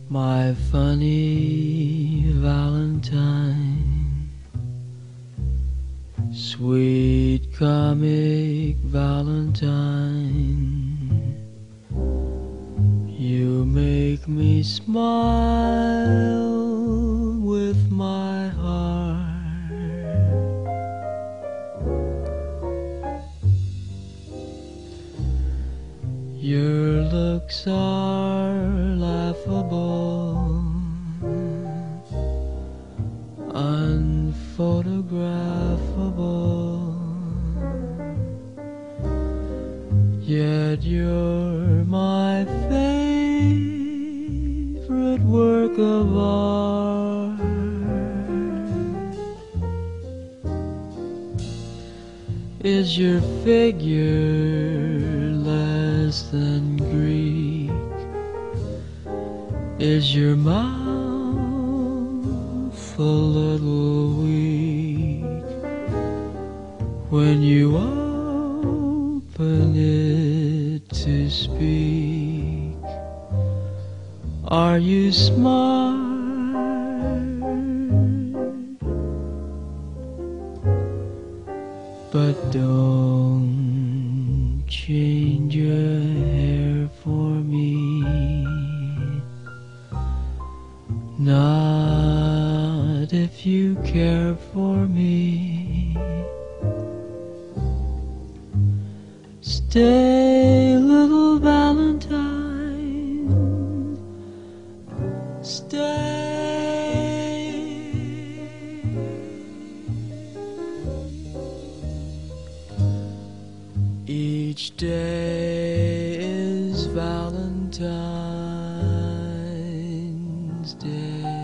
My funny Valentine, sweet comic Valentine, you make me smile with my heart. Your looks are laughable, unphotographable, yet you're my favorite work of art. Is your figure less than Greek? Is your mouth a little weak when you open it to speak? Are you smart? But don't change your hair for me, not if you care for me. Stay, little Valentine, stay. Each day is Valentine's Day.